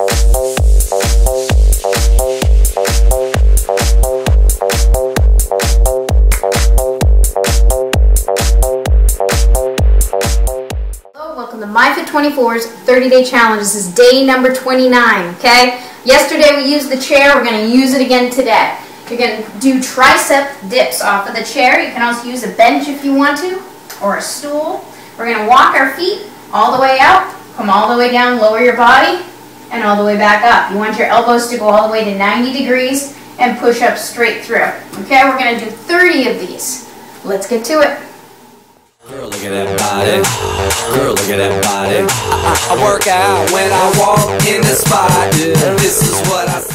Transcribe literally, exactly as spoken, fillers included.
Welcome to MyFit twenty-four's thirty day challenge. This is day number twenty-nine, okay? Yesterday we used the chair. We're going to use it again today. You're going to do tricep dips off of the chair. You can also use a bench if you want to, or a stool. We're going to walk our feet all the way out, come all the way down, lower your body, and all the way back up. You want your elbows to go all the way to ninety degrees and push up straight through. Okay, we're going to do thirty of these. Let's get to it. Girl, look at that body. Girl, look at that body. I, I, I work out when I walk in the spot. This is what I